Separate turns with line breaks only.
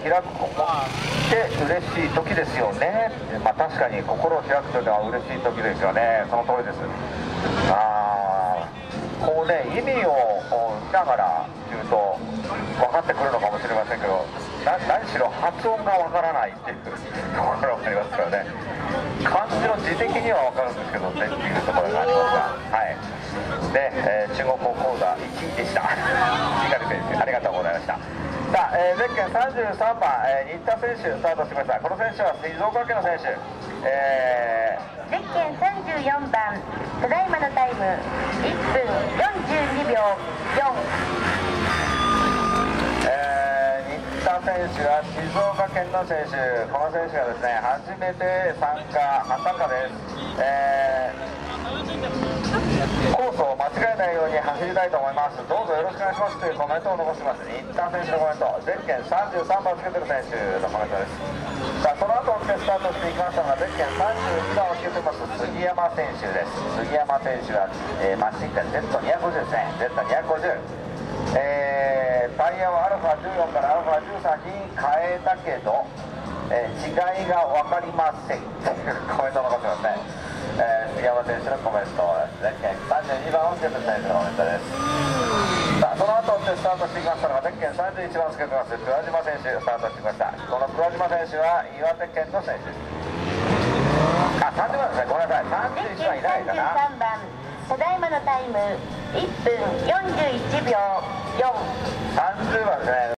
開くって嬉しい時ですよね。まあ確かに心を開くというのは嬉しい時ですよね。その通りです。こうね、意味を見ながら言うと分かってくるのかもしれませんけど、何しろ発音が分からないっていうところがありますからね。漢字の字的には分かるんですけどねっていうところがありますが、はい。で、中国語講座1でした。光選手ありがとうございました。さあ、ゼッケン33番、新田選手スタートしました。この選手は静岡県の選手。
ゼッケン34番、ただいまのタイム1分42秒4。
新田選手は静岡県の選手。この選手がですね、初めて初参加です。コースを間違えないように走りたいと思います。どうぞよろしくお願いしますというコメントを残しています。新田選手のコメント、ゼッケン33番をつけている選手のコメントです。さあ、その後を追ってスタートしていきましたのが、ゼッケン32番をつけています杉山選手です。杉山選手は、マシンカ Z250 ですね。Z250、タイヤを α14 から α13 に変えたけど、違いが分かりませんというコメントを残してますね。杉山選手のコメント、ゼッケン32番をつけている選手のコメントです。さあ、その後でスタートしていきましたのが、ゼッケン31番をつけています桑島選手スタートしてきました。この桑島選手は岩手県の選手です。30番ですね、ごめんなさい、31番いないかな。
33番、ただいまのタイム1分41秒4。
30番ですね。